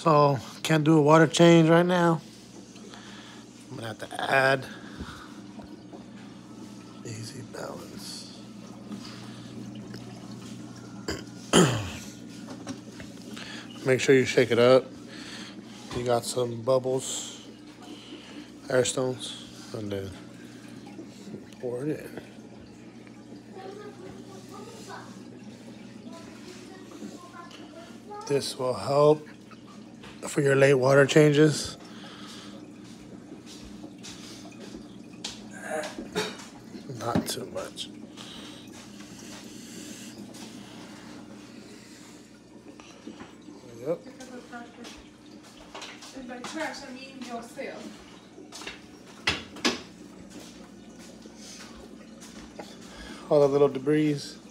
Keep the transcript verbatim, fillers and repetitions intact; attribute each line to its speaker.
Speaker 1: So can't do a water change right now. I'm gonna have to add easy balance. Make sure you shake it up. You got some bubbles, air stones, and then pour it in. This will help for your late water changes. Not too much. Yep.
Speaker 2: And by trash, I mean yourself.
Speaker 1: All the little debris.